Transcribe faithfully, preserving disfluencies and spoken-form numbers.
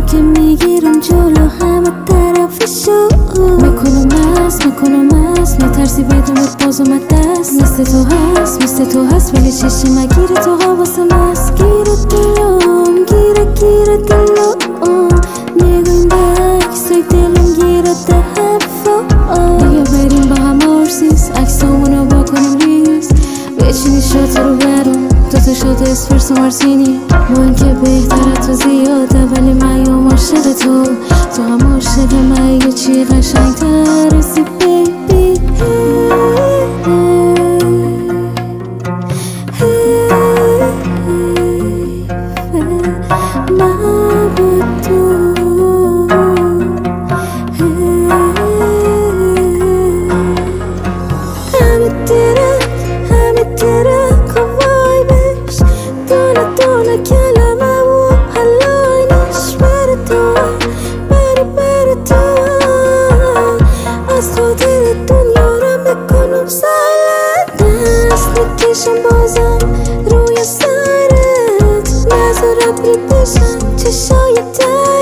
که میگیرم جلو همه طرفشو میکنم مست میکنم مست میترسی بدونت باز اومد دست مثل تو هست مثل تو هست ولی چشم گیره تو حواسم هست گیره دلم گیره گیره دلم نگویم به عکسای دلم گیره ده حرفا بیا بریم با هم آرسیس عکسامونو با کنیم ریز بچینی شات رو برم دوتا شات اسپرس و مارتینی من که بهتره تو زیاده ولی من یا عاشق تو تو هم عاشق من یه چی قشنگ ترسی بیبی من با تو همه درک همه درک و وایبش دونه دونه کلمه و حلاینش بر تو بری بر تو از خاطر دنیا رو میکنم سالت دست میکشم بازم روی سرت نظرت میپشم چشای